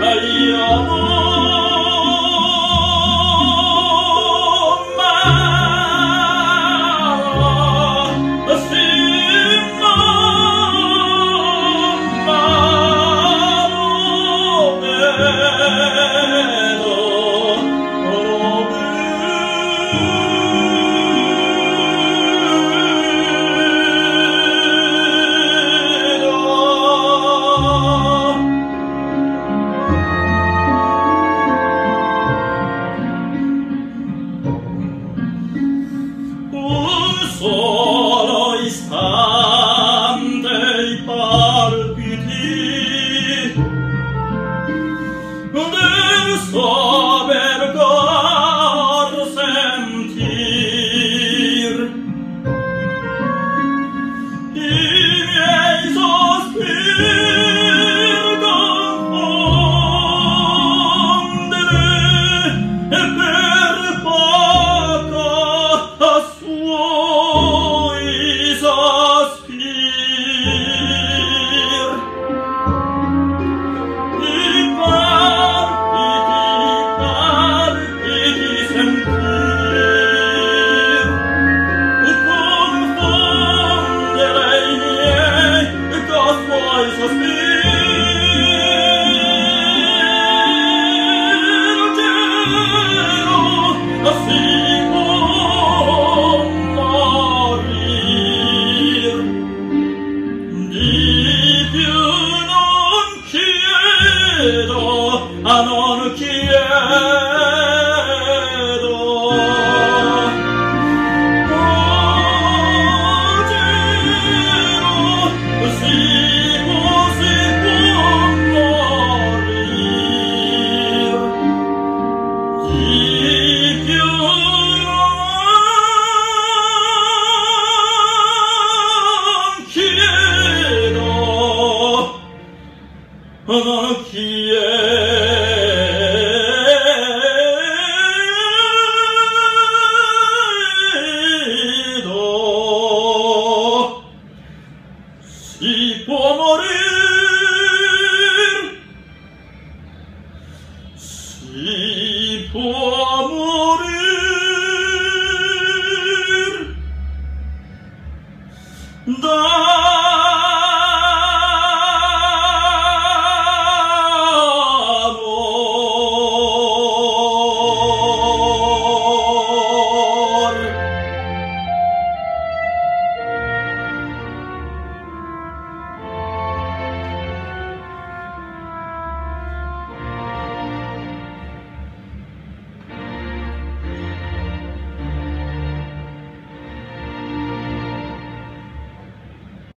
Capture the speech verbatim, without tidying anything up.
Solo istante i palpiti del sober cor sentir, i miei sospir confondere e per poco a suoi sospir i palpiti, palpiti sentir e confondere i miei con suoi sospir. Ah, non chiedo, oh Dio, si può, si può morir di più non chiedo, non chiedo, si può morire